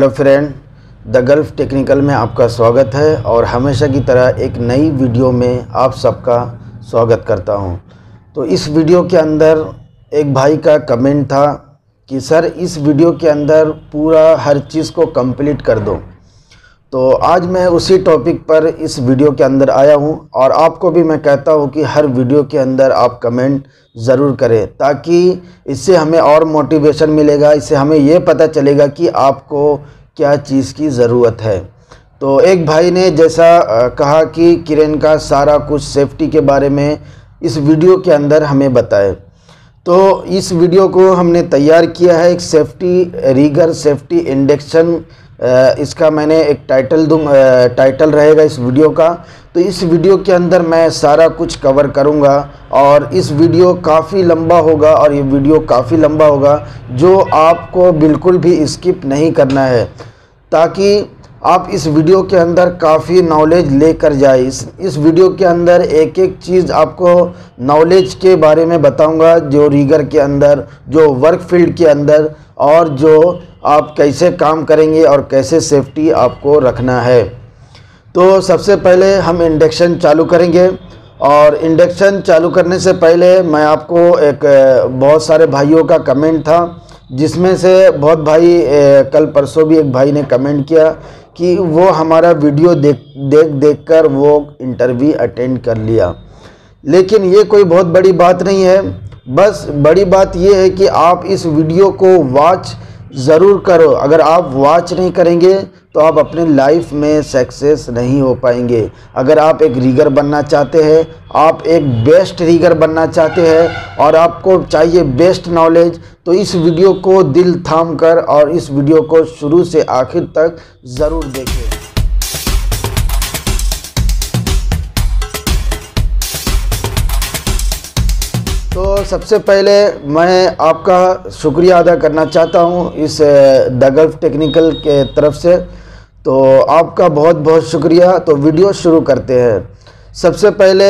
Hello friend, the Gulf technical में आपका स्वागत है और हमेशा की तरह एक नई वीडियो में आप सबका स्वागत करता हूं। तो इस वीडियो के अंदर एक भाई का कमेंट था कि सर इस वीडियो के अंदर पूरा हर चीज़ को कंप्लीट कर दो। तो आज मैं उसी टॉपिक पर इस वीडियो के अंदर आया हूं और आपको भी मैं कहता हूं कि हर वीडियो के अंदर आप कमेंट ज़रूर करें, ताकि इससे हमें और मोटिवेशन मिलेगा। इससे हमें ये पता चलेगा कि आपको क्या चीज़ की ज़रूरत है। तो एक भाई ने जैसा कहा कि किरण का सारा कुछ सेफ्टी के बारे में इस वीडियो के अंदर हमें बताए, तो इस वीडियो को हमने तैयार किया है। एक रीगर सेफ्टी इंडक्शन, इसका मैंने एक टाइटल रहेगा इस वीडियो का। तो इस वीडियो के अंदर मैं सारा कुछ कवर करूंगा और इस वीडियो काफ़ी लंबा होगा और ये वीडियो काफ़ी लंबा होगा जो आपको बिल्कुल भी स्किप नहीं करना है, ताकि आप इस वीडियो के अंदर काफ़ी नॉलेज लेकर जाए। इस वीडियो के अंदर एक एक चीज़ आपको नॉलेज के बारे में बताऊंगा, जो रीगर के अंदर, जो वर्क फील्ड के अंदर, और जो आप कैसे काम करेंगे और कैसे सेफ्टी आपको रखना है। तो सबसे पहले हम इंडक्शन चालू करेंगे और इंडक्शन चालू करने से पहले मैं आपको बहुत सारे भाइयों का कमेंट था, जिसमें से बहुत भाई कल परसों भी एक भाई ने कमेंट किया कि वो हमारा वीडियो देख कर वो इंटरव्यू अटेंड कर लिया। लेकिन ये कोई बहुत बड़ी बात नहीं है। बस बड़ी बात ये है कि आप इस वीडियो को वॉच ज़रूर करो। अगर आप वॉच नहीं करेंगे तो आप अपने लाइफ में सक्सेस नहीं हो पाएंगे। अगर आप एक रीगर बनना चाहते हैं, आप एक बेस्ट रीगर बनना चाहते हैं और आपको चाहिए बेस्ट नॉलेज, तो इस वीडियो को दिल थाम कर और इस वीडियो को शुरू से आखिर तक ज़रूर देखें। तो सबसे पहले मैं आपका शुक्रिया अदा करना चाहता हूं इस द गल्फ टेक्निकल के तरफ से। तो आपका बहुत बहुत शुक्रिया। तो वीडियो शुरू करते हैं। सबसे पहले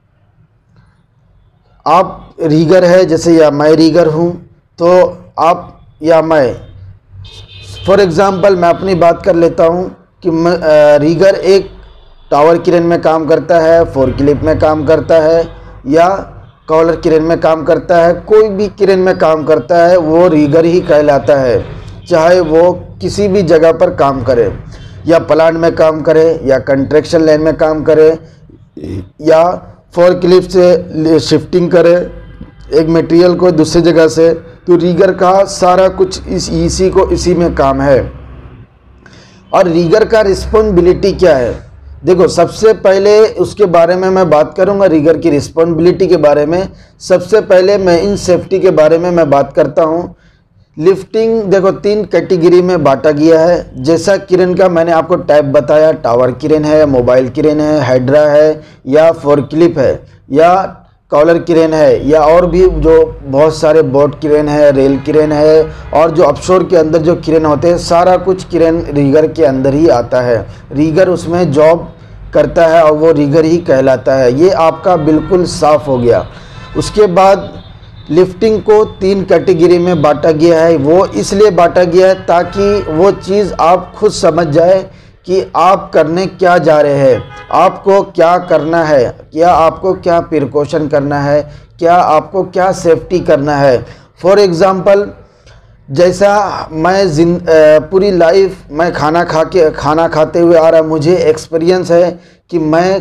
आप रीगर है, जैसे या मैं रीगर हूं, तो आप या मैं, फॉर एग्ज़ाम्पल मैं अपनी बात कर लेता हूं कि रीगर एक टावर क्रेन में काम करता है, फोर्कलिफ्ट में काम करता है या कॉलर क्रेन में काम करता है। कोई भी क्रेन में काम करता है वो रीगर ही कहलाता है, चाहे वो किसी भी जगह पर काम करे, या प्लांट में काम करे, या कंस्ट्रक्शन लाइन में काम करे, या फोर्कलिफ्ट से शिफ्टिंग करे एक मटेरियल को दूसरी जगह से। तो रीगर का सारा कुछ इसी में काम है। और रीगर का रिस्पॉन्सिबिलिटी क्या है? देखो, सबसे पहले उसके बारे में मैं बात करूंगा, रीगर की रिस्पॉन्सिबिलिटी के बारे में। सबसे पहले मैं इन सेफ्टी के बारे में मैं बात करता हूं। लिफ्टिंग देखो 3 कैटेगरी में बांटा गया है। जैसा क्रेन का मैंने आपको टाइप बताया, टावर क्रेन है, मोबाइल क्रेन है, हाइड्रा है, या फोर्कलिफ्ट है, या कॉलर क्रेन है, या और भी जो बहुत सारे बोट क्रेन है, रेल क्रेन है, और जो ऑफशोर के अंदर जो क्रेन होते हैं, सारा कुछ क्रेन रीगर के अंदर ही आता है। रीगर उसमें जॉब करता है और वो रीगर ही कहलाता है। ये आपका बिल्कुल साफ हो गया। उसके बाद लिफ्टिंग को 3 कैटेगरी में बांटा गया है। वो इसलिए बांटा गया है ताकि वो चीज़ आप खुद समझ जाए कि आप करने क्या जा रहे हैं, आपको क्या करना है, क्या आपको क्या प्रिकॉशन करना है, क्या आपको क्या सेफ्टी करना है। फॉर एग्ज़ाम्पल, जैसा मैं पूरी लाइफ मैं खाना खाते हुए आ रहा, मुझे एक्सपीरियंस है कि मैं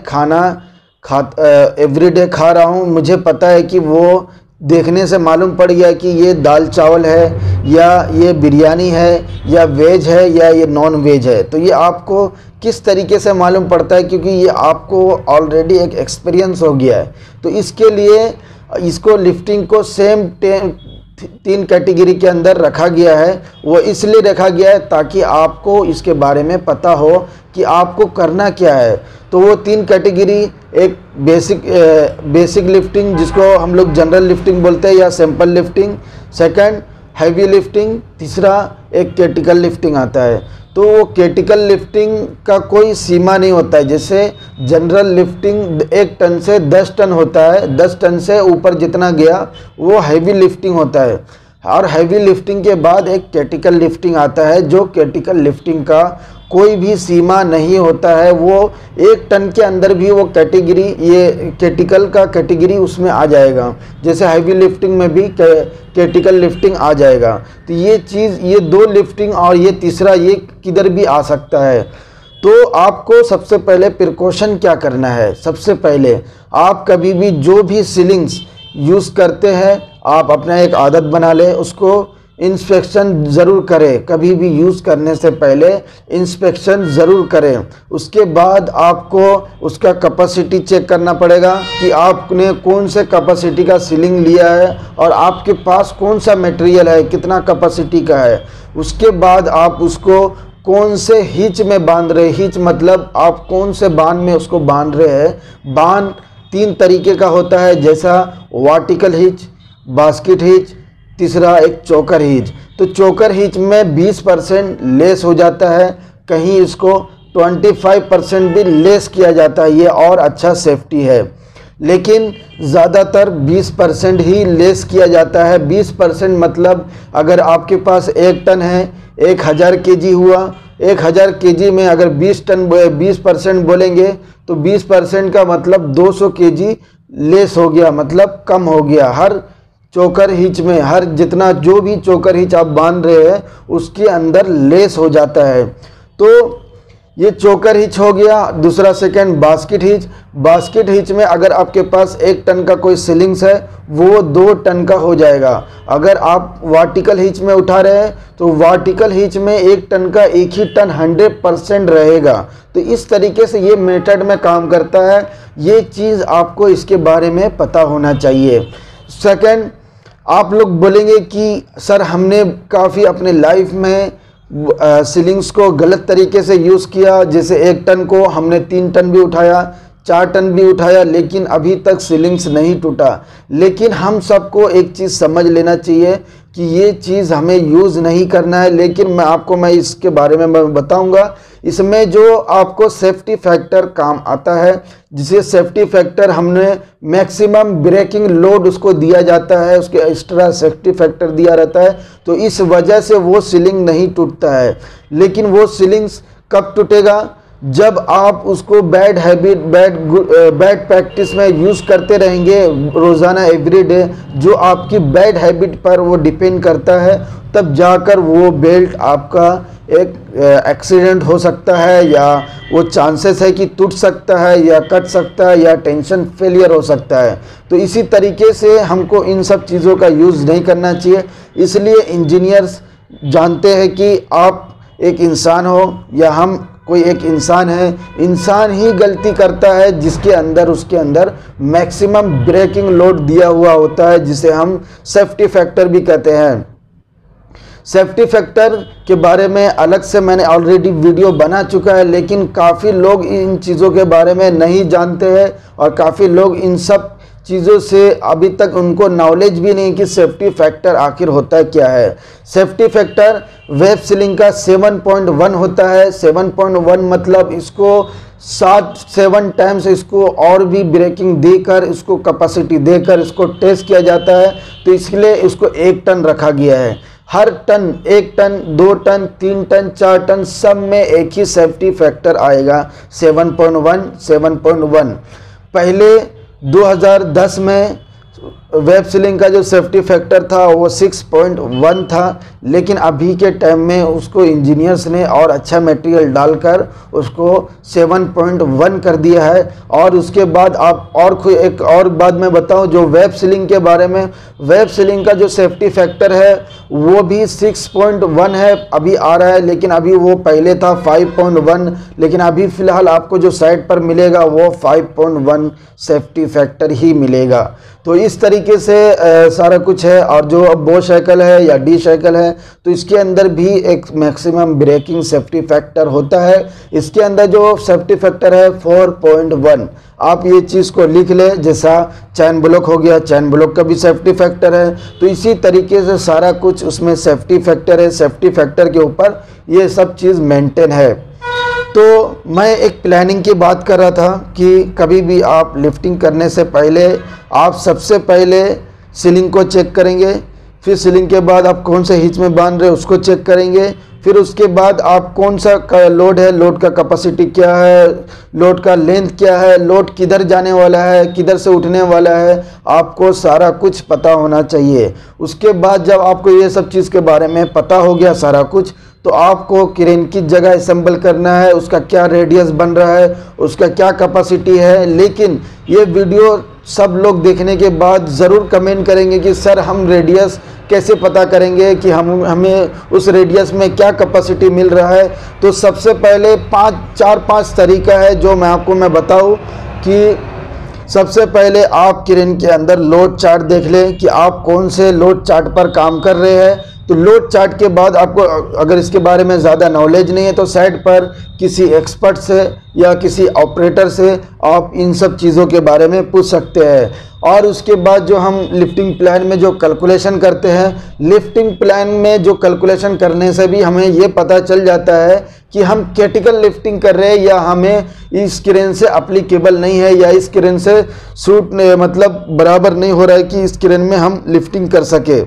एवरीडे खा रहा हूँ। मुझे पता है कि वो देखने से मालूम पड़ गया कि ये दाल चावल है, या ये बिरयानी है, या वेज है, या ये नॉन वेज है। तो ये आपको किस तरीके से मालूम पड़ता है? क्योंकि ये आपको ऑलरेडी एक एक्सपीरियंस हो गया है। तो इसके लिए इसको लिफ्टिंग को सेम 3 कैटेगरी के अंदर रखा गया है। वो इसलिए रखा गया है ताकि आपको इसके बारे में पता हो कि आपको करना क्या है। तो वो 3 कैटेगरी, एक बेसिक लिफ्टिंग जिसको हम लोग जनरल लिफ्टिंग बोलते हैं या simple lifting, second heavy lifting, तीसरा एक क्रिटिकल लिफ्टिंग आता है। तो वो क्रिटिकल लिफ्टिंग का कोई सीमा नहीं होता है। जैसे जनरल लिफ्टिंग 1 टन से 10 टन होता है, 10 टन से ऊपर जितना गया वो हैवी लिफ्टिंग होता है। और हैवी लिफ्टिंग के बाद एक क्रिटिकल लिफ्टिंग आता है, जो क्रिटिकल लिफ्टिंग का कोई भी सीमा नहीं होता है। वो 1 टन के अंदर भी वो कैटेगरी, ये क्रिटिकल का कैटेगरी उसमें आ जाएगा, जैसे हैवी लिफ्टिंग में भी क्रिटिकल लिफ्टिंग आ जाएगा। तो ये चीज़, ये 2 लिफ्टिंग और ये तीसरा, ये किधर भी आ सकता है। तो आपको सबसे पहले प्रिकॉशन क्या करना है, सबसे पहले आप कभी भी जो भी सीलिंग्स यूज़ करते हैं, आप अपना एक आदत बना लें, उसको इंस्पेक्शन ज़रूर करें। कभी भी यूज़ करने से पहले इंस्पेक्शन ज़रूर करें। उसके बाद आपको उसका कैपेसिटी चेक करना पड़ेगा कि आपने कौन से कैपेसिटी का सीलिंग लिया है और आपके पास कौन सा मटेरियल है, कितना कैपेसिटी का है। उसके बाद आप उसको कौन से हिच में बांध रहे, हिच मतलब आप कौन से बांध में उसको बांध रहे हैं। बांध 3 तरीके का होता है, जैसा वर्टिकल हिच, बास्केट हिच, तीसरा एक चोकर हिच। तो चोकर हिच में 20% लेस हो जाता है, कहीं इसको 25% भी लेस किया जाता है, ये और अच्छा सेफ्टी है। लेकिन ज़्यादातर 20% ही लेस किया जाता है। 20% मतलब अगर आपके पास 1 टन है, 1000 kg हुआ, 1000 kg में अगर 20% बोलेंगे तो 20% का मतलब 200 kg लेस हो गया, मतलब कम हो गया। हर चोकर हिच में, हर जितना जो भी चोकर हिच आप बांध रहे हैं उसके अंदर लेस हो जाता है। तो ये चोकर हिच हो गया। दूसरा second basket hitch. Basket hitch में अगर आपके पास 1 टन का कोई सीलिंग्स है, वो 2 टन का हो जाएगा। अगर आप वर्टिकल हिच में उठा रहे हैं तो वर्टिकल हिच में 1 टन का 1 ही टन 100% रहेगा। तो इस तरीके से ये मेथड में काम करता है। ये चीज़ आपको इसके बारे में पता होना चाहिए। सेकंड, आप लोग बोलेंगे कि सर हमने काफ़ी अपने लाइफ में सीलिंग्स को गलत तरीके से यूज़ किया, जैसे 1 टन को हमने 3 टन भी उठाया, 4 टन भी उठाया, लेकिन अभी तक सीलिंग्स नहीं टूटा। लेकिन हम सबको एक चीज़ समझ लेना चाहिए कि ये चीज़ हमें यूज़ नहीं करना है। लेकिन मैं इसके बारे में बताऊंगा। इसमें जो आपको सेफ्टी फैक्टर काम आता है, जिसे सेफ्टी फैक्टर हमने मैक्सिमम ब्रेकिंग लोड उसको दिया जाता है, उसके एक्स्ट्रा सेफ्टी फैक्टर दिया रहता है, तो इस वजह से वो सीलिंग नहीं टूटता है। लेकिन वो सीलिंग्स कब टूटेगा, जब आप उसको बैड हैबिट, बैड प्रैक्टिस में यूज़ करते रहेंगे रोज़ाना, एवरीडे, जो आपकी बैड हैबिट पर वो डिपेंड करता है, तब जाकर वो बेल्ट आपका एक एक्सीडेंट हो सकता है, या वो चांसेस है कि टूट सकता है, या कट सकता है, या टेंशन फेलियर हो सकता है। तो इसी तरीके से हमको इन सब चीज़ों का यूज़ नहीं करना चाहिए। इसलिए इंजीनियर्स जानते हैं कि आप एक इंसान हो या हम कोई एक इंसान है, इंसान ही गलती करता है जिसके अंदर, उसके अंदर मैक्सिमम ब्रेकिंग लोड दिया हुआ होता है, जिसे हम सेफ्टी फैक्टर भी कहते हैं। सेफ्टी फैक्टर के बारे में अलग से मैंने ऑलरेडी वीडियो बना चुका है, लेकिन काफ़ी लोग इन चीज़ों के बारे में नहीं जानते हैं और काफ़ी लोग इन सब चीज़ों से अभी तक उनको नॉलेज भी नहीं कि सेफ्टी फैक्टर आखिर होता क्या है। सेफ्टी फैक्टर वेब सीलिंग का 7.1 होता है। 7.1 मतलब इसको 7 टाइम्स इसको और भी ब्रेकिंग देकर, इसको कैपेसिटी देकर इसको टेस्ट किया जाता है। तो इसलिए इसको 1 टन रखा गया है। हर ton, 1 ton, 2 ton, 3 ton, 4 ton, सब में एक ही सेफ्टी फैक्टर आएगा, 7.1। पहले 2010 में वेब सीलिंग का जो सेफ्टी फैक्टर था वो 6.1 था, लेकिन अभी के टाइम में उसको इंजीनियर्स ने और अच्छा मटेरियल डालकर उसको 7.1 कर दिया है। और उसके बाद आप और कोई एक और बात मैं बताऊं जो वेब सीलिंग के बारे में, वेब सीलिंग का जो सेफ्टी फैक्टर है वो भी 6.1 है, अभी आ रहा है, लेकिन अभी वो पहले था 5.1, लेकिन अभी फ़िलहाल आपको जो साइट पर मिलेगा वो 5.1 सेफ्टी फैक्टर ही मिलेगा। तो इस तरीके से सारा कुछ है। और जो बो साइकिल है या डी साइकिल है तो इसके अंदर भी एक मैक्सिमम ब्रेकिंग सेफ्टी फैक्टर होता है। इसके अंदर जो सेफ्टी फैक्टर है 4.1, आप ये चीज़ को लिख ले। जैसा चैन ब्लॉक हो गया, चैन ब्लॉक का भी सेफ्टी फैक्टर है। तो इसी तरीके से सारा कुछ उसमें सेफ्टी फैक्टर है। सेफ्टी फैक्टर के ऊपर ये सब चीज़ मेंटेन है। तो मैं एक प्लानिंग की बात कर रहा था कि कभी भी आप लिफ्टिंग करने से पहले आप सबसे पहले सीलिंग को चेक करेंगे फिर सीलिंग के बाद आप कौन से हिच में बांध रहे हैं उसको चेक करेंगे। फिर उसके बाद आप कौन सा लोड है, लोड का कैपेसिटी क्या है, लोड का लेंथ क्या है, लोड किधर जाने वाला है, किधर से उठने वाला है, आपको सारा कुछ पता होना चाहिए। उसके बाद जब आपको ये सब चीज़ के बारे में पता हो गया सारा कुछ, तो आपको क्रेन की जगह असेंबल करना है, उसका क्या रेडियस बन रहा है, उसका क्या कैपेसिटी है। लेकिन ये वीडियो सब लोग देखने के बाद ज़रूर कमेंट करेंगे कि सर हम रेडियस कैसे पता करेंगे कि हमें उस रेडियस में क्या कैपेसिटी मिल रहा है। तो सबसे पहले 4-5 तरीका है जो मैं बताऊं कि सबसे पहले आप क्रेन के अंदर लोड चार्ट देख लें कि आप कौन से लोड चार्ट पर काम कर रहे हैं। तो लोड चार्ट के बाद आपको अगर इसके बारे में ज़्यादा नॉलेज नहीं है तो साइड पर किसी एक्सपर्ट से या किसी ऑपरेटर से आप इन सब चीज़ों के बारे में पूछ सकते हैं। और उसके बाद जो हम लिफ्टिंग प्लान में जो कैलकुलेशन करते हैं, लिफ्टिंग प्लान में जो कैलकुलेशन करने से भी हमें ये पता चल जाता है कि हम क्रिटिकल लिफ्टिंग कर रहे हैं या हमें इस क्रेन से अप्लीकेबल नहीं है या इस क्रेन से सूट मतलब बराबर नहीं हो रहा है कि इस क्रेन में हम लिफ्टिंग कर सके।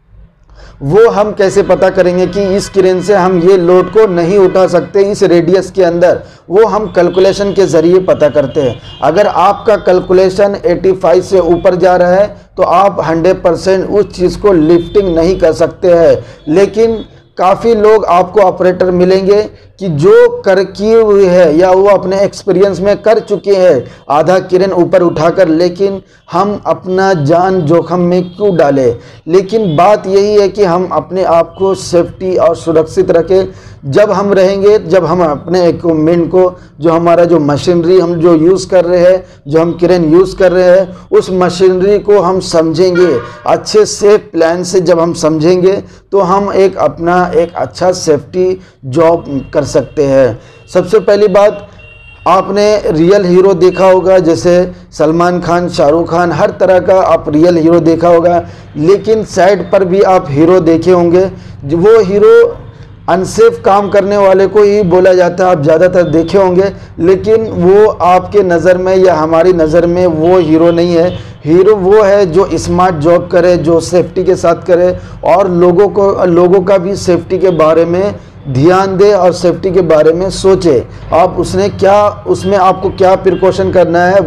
वो हम कैसे पता करेंगे कि इस क्रेन से हम ये लोड को नहीं उठा सकते इस रेडियस के अंदर, वो हम कैलकुलेशन के ज़रिए पता करते हैं। अगर आपका कैलकुलेशन 85 से ऊपर जा रहा है तो आप 100% उस चीज़ को लिफ्टिंग नहीं कर सकते हैं। लेकिन काफ़ी लोग आपको ऑपरेटर मिलेंगे कि जो किए हुए है या वो अपने एक्सपीरियंस में कर चुके हैं आधा क्रेन ऊपर उठाकर, लेकिन हम अपना जान जोखिम में क्यों डालें। लेकिन बात यही है कि हम अपने आप को सेफ्टी और सुरक्षित रखें। जब हम रहेंगे, जब हम अपने इक्विपमेंट को, जो हमारा जो मशीनरी हम जो यूज़ कर रहे हैं, जो हम क्रेन यूज़ कर रहे हैं, उस मशीनरी को हम समझेंगे अच्छे से प्लान से। जब हम समझेंगे तो हम अपना एक अच्छा सेफ्टी जॉब कर सकते हैं। सबसे पहली बात, आपने रियल हीरो देखा होगा, जैसे सलमान खान, शाहरुख खान, हर तरह का आप रियल हीरो देखा होगा। लेकिन साइड पर भी आप हीरो देखे होंगे, वो हीरो अनसेफ काम करने वाले को ही बोला जाता है, आप ज़्यादातर देखे होंगे। लेकिन वो आपके नज़र में या हमारी नज़र में वो हीरो नहीं है। हीरो वो है जो स्मार्ट जॉब करे, जो सेफ्टी के साथ करे और लोगों का भी सेफ्टी के बारे में ध्यान दे और सेफ्टी के बारे में सोचे। आप उसमें आपको क्या प्रिकॉशन करना है,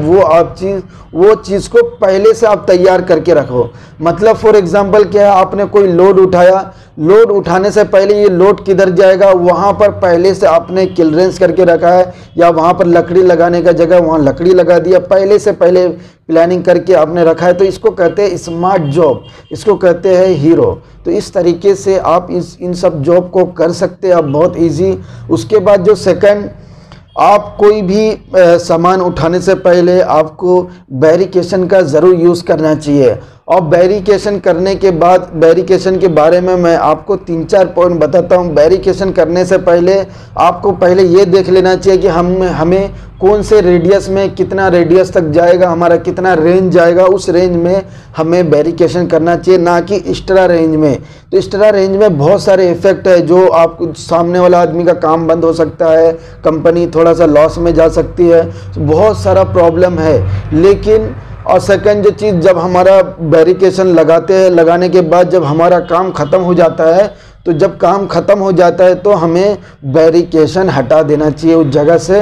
वो चीज़ को पहले से आप तैयार करके रखो। मतलब फॉर एग्जांपल क्या है, आपने कोई लोड उठाया, लोड उठाने से पहले ये लोड किधर जाएगा वहाँ पर पहले से आपने क्लियरेंस करके रखा है, या वहाँ पर लकड़ी लगाने का जगह वहाँ लकड़ी लगा दिया, पहले प्लानिंग करके आपने रखा है। तो इसको कहते हैं स्मार्ट जॉब, इसको कहते हैं हीरो। तो इस तरीके से आप इन सब जॉब को कर सकते हैं आप बहुत इजी। उसके बाद जो सेकंड, आप कोई भी सामान उठाने से पहले आपको बैरिकेशन का ज़रूर यूज़ करना चाहिए। और बैरिकेशन करने के बाद, बैरिकेशन के बारे में मैं आपको 3-4 पॉइंट बताता हूँ। बैरिकेशन करने से पहले आपको पहले ये देख लेना चाहिए कि हमें कौन से रेडियस में, कितना रेडियस तक जाएगा, हमारा कितना रेंज जाएगा, उस रेंज में हमें बैरिकेशन करना चाहिए, ना कि एक्स्ट्रा रेंज में। तो एक्स्ट्रा रेंज में बहुत सारे इफ़ेक्ट है, जो आपको सामने वाला आदमी का काम बंद हो सकता है, कंपनी थोड़ा सा लॉस में जा सकती है, तो बहुत सारा प्रॉब्लम है। लेकिन और सेकंड जो चीज़, जब हमारा बैरिकेशन लगाते हैं, लगाने के बाद जब हमारा काम ख़त्म हो जाता है, तो जब काम ख़त्म हो जाता है तो हमें बैरिकेशन हटा देना चाहिए उस जगह से।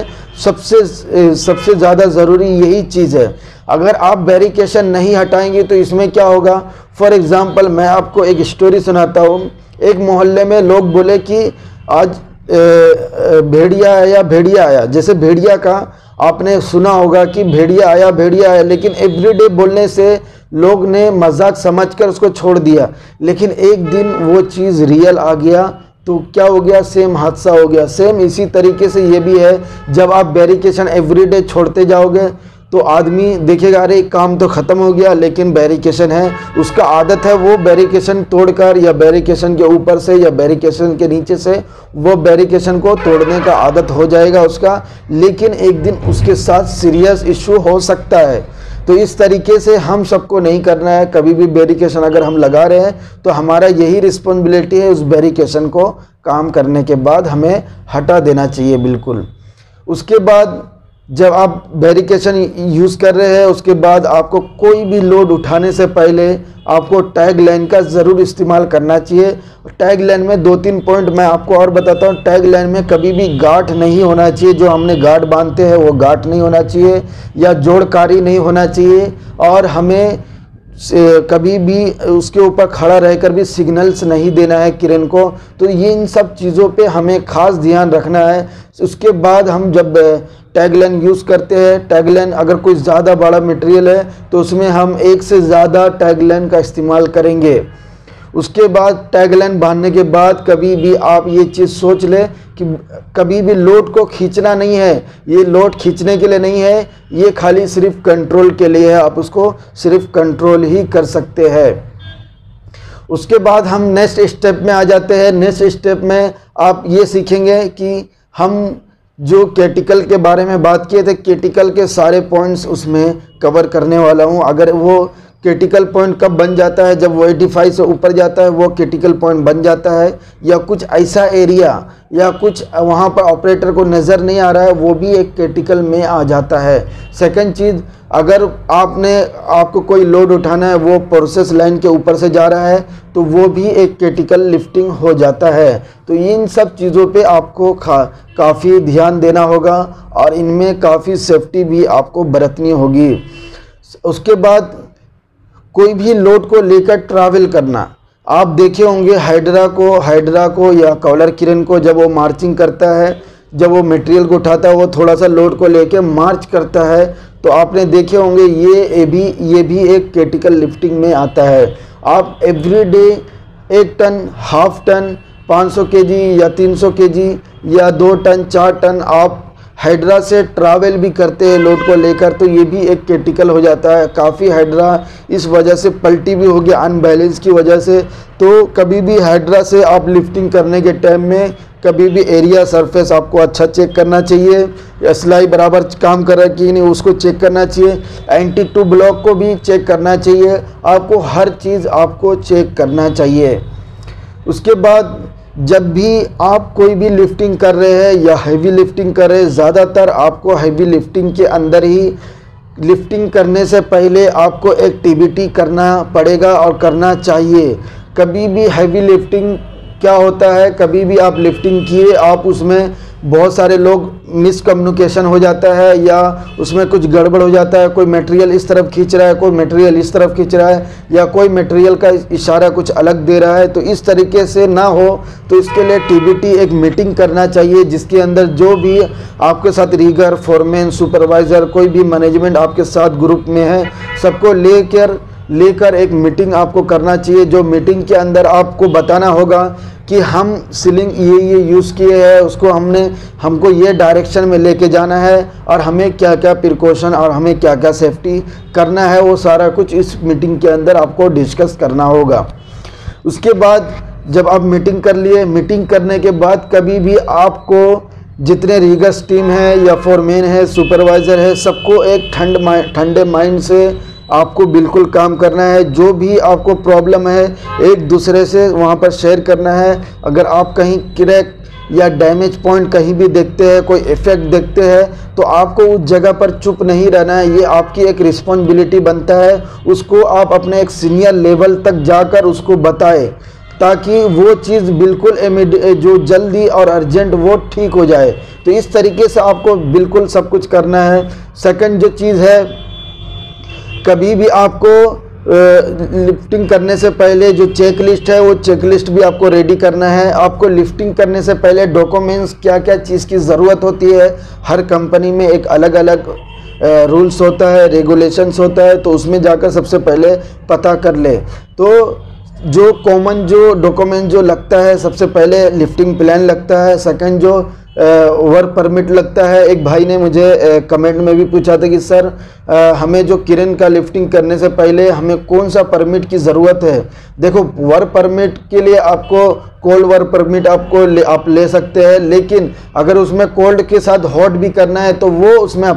सबसे ज़्यादा ज़रूरी यही चीज़ है। अगर आप बैरिकेशन नहीं हटाएंगे तो इसमें क्या होगा। फॉर एग्ज़ाम्पल मैं आपको एक स्टोरी सुनाता हूँ। एक मोहल्ले में लोग बोले कि आज भेड़िया आया। जैसे भेड़िया का आपने सुना होगा कि भेड़िया आया, लेकिन एवरीडे बोलने से लोग ने मजाक समझकर उसको छोड़ दिया। लेकिन एक दिन वो चीज़ रियल आ गया तो क्या हो गया, सेम हादसा हो गया। सेम इसी तरीके से ये भी है, जब आप बैरिकेशन एवरीडे छोड़ते जाओगे तो आदमी देखेगा अरे काम तो ख़त्म हो गया, लेकिन बैरिकेशन है, उसका आदत है वो बैरिकेशन तोड़कर या बैरिकेशन के ऊपर से या बैरिकेशन के नीचे से वो बैरिकेशन को तोड़ने का आदत हो जाएगा उसका। लेकिन एक दिन उसके साथ सीरियस इशू हो सकता है। तो इस तरीके से हम सबको नहीं करना है। कभी भी बैरिकेशन अगर हम लगा रहे हैं तो हमारा यही रिस्पॉन्सिबिलिटी है, उस बैरिकेशन को काम करने के बाद हमें हटा देना चाहिए बिल्कुल। उसके बाद जब आप वेरिफिकेशन यूज़ कर रहे हैं उसके बाद आपको कोई भी लोड उठाने से पहले आपको टैग लाइन का ज़रूर इस्तेमाल करना चाहिए। टैग लाइन में 2-3 पॉइंट मैं आपको और बताता हूँ। टैग लाइन में कभी भी गांठ नहीं होना चाहिए, जो हमने गांठ बांधते हैं वो गांठ नहीं होना चाहिए, या जोड़कारी नहीं होना चाहिए, और हमें कभी भी उसके ऊपर खड़ा रहकर भी सिग्नल्स नहीं देना है क्रेन को। तो ये इन सब चीज़ों पे हमें ख़ास ध्यान रखना है। उसके बाद हम जब टैग लाइन यूज़ करते हैं, टैग लाइन अगर कोई ज़्यादा बड़ा मटेरियल है तो उसमें हम एक से ज़्यादा टैग लाइन का इस्तेमाल करेंगे। उसके बाद टैग लाइन बांधने के बाद कभी भी आप ये चीज़ सोच लें कि कभी भी लोड को खींचना नहीं है। ये लोड खींचने के लिए नहीं है, ये खाली सिर्फ कंट्रोल के लिए है। आप उसको सिर्फ कंट्रोल ही कर सकते हैं। उसके बाद हम नेक्स्ट स्टेप में आ जाते हैं। नेक्स्ट स्टेप में आप ये सीखेंगे कि हम जो क्रिटिकल के बारे में बात किए थे, क्रिटिकल के सारे पॉइंट्स उसमें कवर करने वाला हूँ। अगर वो क्रिटिकल पॉइंट कब बन जाता है, जब वो 85 से ऊपर जाता है वो क्रिटिकल पॉइंट बन जाता है, या कुछ ऐसा एरिया या कुछ वहाँ पर ऑपरेटर को नज़र नहीं आ रहा है वो भी एक क्रिटिकल में आ जाता है। सेकंड चीज़, अगर आपको कोई लोड उठाना है वो प्रोसेस लाइन के ऊपर से जा रहा है तो वो भी एक क्रिटिकल लिफ्टिंग हो जाता है। तो इन सब चीज़ों पे आपको काफ़ी ध्यान देना होगा और इनमें काफ़ी सेफ्टी भी आपको बरतनी होगी। उसके बाद कोई भी लोड को लेकर ट्रैवल करना, आप देखे होंगे हाइड्रा को या कॉलर क्रेन को जब वो मार्चिंग करता है, जब वो मटेरियल को उठाता है वो थोड़ा सा लोड को लेकर मार्च करता है, तो आपने देखे होंगे ये भी एक क्रिटिकल लिफ्टिंग में आता है। आप everyday 1 ton, half ton, 500 KG या 300 केजी या 2 टन 4 टन आप हाइड्रा से ट्रैवल भी करते हैं लोड को लेकर, तो ये भी एक क्रिटिकल हो जाता है। काफ़ी हाइड्रा इस वजह से पलटी भी हो गया अनबैलेंस की वजह से। तो कभी भी हाइड्रा से आप लिफ्टिंग करने के टाइम में कभी भी एरिया सरफेस आपको अच्छा चेक करना चाहिए, सिलाई बराबर काम कर रहा है कि नहीं उसको चेक करना चाहिए, एंटी टू ब्लॉक को भी चेक करना चाहिए। आपको हर चीज़ आपको चेक करना चाहिए। उसके बाद जब भी आप कोई भी लिफ्टिंग कर रहे हैं या हैवी लिफ्टिंग कर रहे हैं, ज़्यादातर आपको हैवी लिफ्टिंग के अंदर ही लिफ्टिंग करने से पहले आपको एक टीबीटी करना पड़ेगा और करना चाहिए। कभी भी हैवी लिफ्टिंग क्या होता है, कभी भी आप लिफ्टिंग किए, आप उसमें बहुत सारे लोग मिसकम्युनिकेशन हो जाता है या उसमें कुछ गड़बड़ हो जाता है, कोई मटेरियल इस तरफ खींच रहा है, कोई मटेरियल इस तरफ खींच रहा है, या कोई मटेरियल का इशारा कुछ अलग दे रहा है। तो इस तरीके से ना हो तो इसके लिए टीबीटी एक मीटिंग करना चाहिए, जिसके अंदर जो भी आपके साथ रीगर, फोरमैन, सुपरवाइज़र, कोई भी मैनेजमेंट आपके साथ ग्रुप में है, सबको लेकर एक मीटिंग आपको करना चाहिए। जो मीटिंग के अंदर आपको बताना होगा कि हम सीलिंग ये यूज़ किए हैं, उसको हमको ये डायरेक्शन में लेके जाना है और हमें क्या क्या प्रिकॉशन और हमें क्या क्या सेफ्टी करना है, वो सारा कुछ इस मीटिंग के अंदर आपको डिस्कस करना होगा। उसके बाद जब आप मीटिंग कर लिए, मीटिंग करने के बाद कभी भी आपको जितने रीगर्स टीम है या फोरमैन है, सुपरवाइज़र है, सबको एक ठंडे माइंड से आपको बिल्कुल काम करना है। जो भी आपको प्रॉब्लम है एक दूसरे से वहाँ पर शेयर करना है। अगर आप कहीं क्रैक या डैमेज पॉइंट कहीं भी देखते हैं, कोई इफेक्ट देखते हैं, तो आपको उस जगह पर चुप नहीं रहना है। ये आपकी एक रिस्पॉन्सिबिलिटी बनता है। उसको आप अपने एक सीनियर लेवल तक जाकर उसको बताएं, ताकि वो चीज़ बिल्कुल जो जल्दी और अर्जेंट वो ठीक हो जाए। तो इस तरीके से आपको बिल्कुल सब कुछ करना है। सेकंड जो चीज़ है, कभी भी आपको लिफ्टिंग करने से पहले जो चेक लिस्ट है वो चेक लिस्ट भी आपको रेडी करना है। आपको लिफ्टिंग करने से पहले डॉक्यूमेंट्स क्या क्या चीज़ की ज़रूरत होती है, हर कंपनी में एक अलग अलग रूल्स होता है, रेगुलेशंस होता है, तो उसमें जाकर सबसे पहले पता कर ले। तो जो कॉमन जो डॉक्यूमेंट जो लगता है, सबसे पहले लिफ्टिंग प्लान लगता है, सेकंड जो वर्क परमिट लगता है। एक भाई ने मुझे कमेंट में भी पूछा था कि सर हमें जो क्रेन का लिफ्टिंग करने से पहले हमें कौन सा परमिट की ज़रूरत है। देखो, वर्क परमिट के लिए आपको कोल्ड वर्क परमिट आप ले सकते हैं, लेकिन अगर उसमें कोल्ड के साथ हॉट भी करना है तो वो उसमें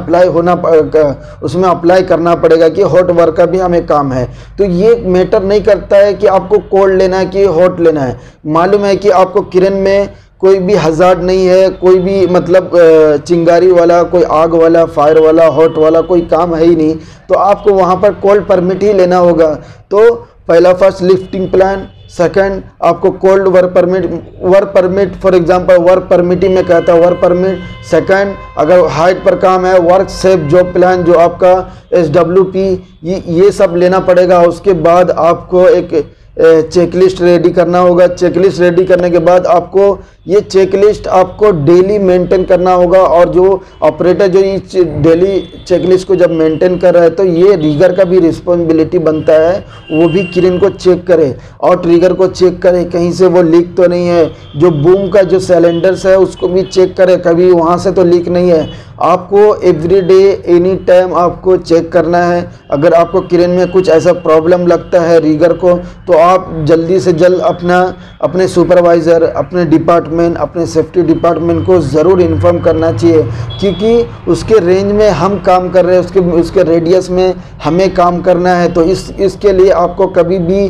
अप्लाई करना पड़ेगा कि हॉट वर्क का भी हमें काम है। तो ये मैटर नहीं करता है कि आपको कोल्ड लेना है कि हॉट लेना है। मालूम है कि आपको क्रेन में कोई भी हज़ार्ड नहीं है, कोई भी मतलब चिंगारी वाला, कोई आग वाला, फायर वाला, हॉट वाला कोई काम है ही नहीं। तो आपको वहाँ पर कोल्ड परमिट ही लेना होगा। तो पहला फर्स्ट लिफ्टिंग प्लान, सेकंड आपको cold work permit for example work permit ही मैं कहता हूँ वर्क परमिट। सेकंड अगर हाइट पर काम है वर्क सेफ जॉब प्लान जो आपका SWP, ये सब लेना पड़ेगा। उसके बाद आपको एक चेकलिस्ट रेडी करना होगा। चेकलिस्ट रेडी करने के बाद आपको ये चेकलिस्ट आपको डेली मेंटेन करना होगा। और जो ऑपरेटर जो ये डेली चेकलिस्ट को जब मेंटेन कर रहा है तो ये रिगर का भी रिस्पॉन्सिबिलिटी बनता है, वो भी क्रेन को चेक करे और ट्रिगर को चेक करे कहीं से वो लीक तो नहीं है। जो बूम का जो सिलेंडर्स है उसको भी चेक करे, कभी वहाँ से तो लीक नहीं है। आपको एवरी डे एनी टाइम आपको चेक करना है। अगर आपको क्रेन में कुछ ऐसा प्रॉब्लम लगता है रिगर को, तो आप जल्दी से जल्द अपने सुपरवाइज़र, अपने डिपार्टमेंट, अपने सेफ्टी डिपार्टमेंट को ज़रूर इन्फॉर्म करना चाहिए, क्योंकि उसके रेंज में हम काम कर रहे हैं, उसके रेडियस में हमें काम करना है। तो इसके लिए आपको कभी भी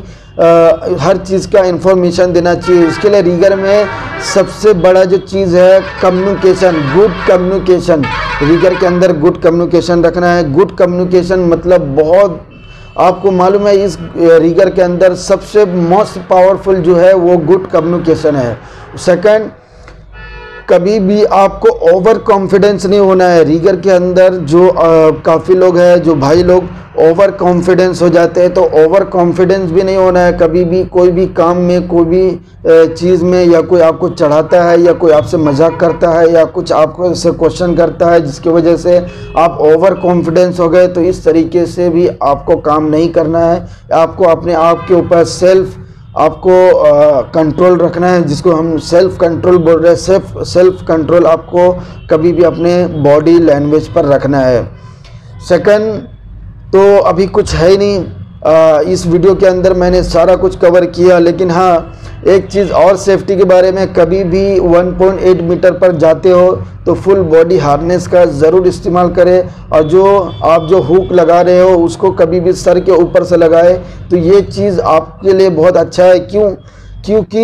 हर चीज़ का इन्फॉर्मेशन देना चाहिए। इसके लिए रिगर में सबसे बड़ा जो चीज़ है कम्युनिकेशन, गुड कम्युनिकेशन। रिगर के अंदर गुड कम्युनिकेशन रखना है। गुड कम्युनिकेशन मतलब बहुत, आपको मालूम है इस रिगर के अंदर सबसे मोस्ट पावरफुल जो है वो गुड कम्युनिकेशन है। सेकंड, कभी भी आपको ओवर कॉन्फिडेंस नहीं होना है। रिगर के अंदर जो काफ़ी लोग हैं, जो भाई लोग ओवर कॉन्फिडेंस हो जाते हैं, तो ओवर कॉन्फिडेंस भी नहीं होना है। कभी भी कोई भी काम में, कोई भी चीज़ में, या कोई आपको चढ़ाता है या कोई आपसे मजाक करता है या कुछ आपको से क्वेश्चन करता है जिसकी वजह से आप ओवर कॉन्फिडेंस हो गए, तो इस तरीके से भी आपको काम नहीं करना है। आपको अपने आप के ऊपर आपको कंट्रोल रखना है, जिसको हम सेल्फ कंट्रोल बोल रहे हैं। सेल्फ कंट्रोल आपको कभी भी अपने बॉडी लैंग्वेज पर रखना है। सेकंड, तो अभी कुछ है ही नहीं, इस वीडियो के अंदर मैंने सारा कुछ कवर किया। लेकिन हाँ, एक चीज़ और सेफ्टी के बारे में, कभी भी 1.8 मीटर पर जाते हो तो फुल बॉडी हार्नेस का ज़रूर इस्तेमाल करें। और जो आप जो हुक लगा रहे हो उसको कभी भी सर के ऊपर से लगाए, तो ये चीज़ आपके लिए बहुत अच्छा है। क्योंकि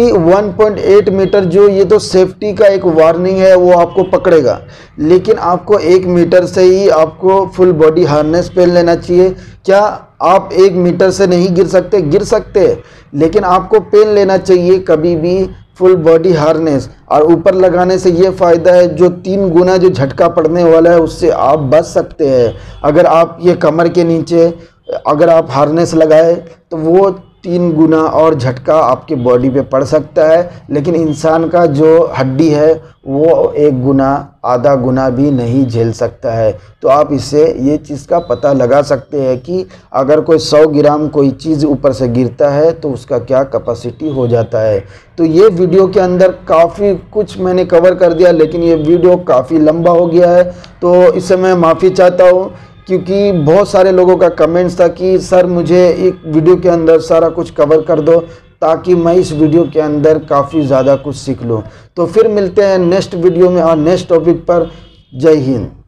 1.8 मीटर जो ये तो सेफ्टी का एक वार्निंग है, वो आपको पकड़ेगा। लेकिन आपको 1 मीटर से ही आपको फुल बॉडी हार्नेस पहन लेना चाहिए। क्या आप 1 मीटर से नहीं गिर सकते, लेकिन आपको पहन लेना चाहिए कभी भी फुल बॉडी हार्नेस। और ऊपर लगाने से ये फ़ायदा है, जो 3 गुना जो झटका पड़ने वाला है उससे आप बच सकते हैं। अगर आप ये कमर के नीचे अगर आप हार्नेस लगाए तो वो 3 गुना और झटका आपके बॉडी पे पड़ सकता है। लेकिन इंसान का जो हड्डी है वो 1 गुना, आधा गुना भी नहीं झेल सकता है। तो आप इससे ये चीज़ का पता लगा सकते हैं कि अगर कोई 100 ग्राम कोई चीज़ ऊपर से गिरता है तो उसका क्या कैपेसिटी हो जाता है। तो ये वीडियो के अंदर काफ़ी कुछ मैंने कवर कर दिया, लेकिन ये वीडियो काफ़ी लंबा हो गया है, तो इससे मैं माफ़ी चाहता हूँ। क्योंकि बहुत सारे लोगों का कमेंट्स था कि सर मुझे एक वीडियो के अंदर सारा कुछ कवर कर दो, ताकि मैं इस वीडियो के अंदर काफ़ी ज़्यादा कुछ सीख लूँ। तो फिर मिलते हैं नेक्स्ट वीडियो में और नेक्स्ट टॉपिक पर। जय हिंद।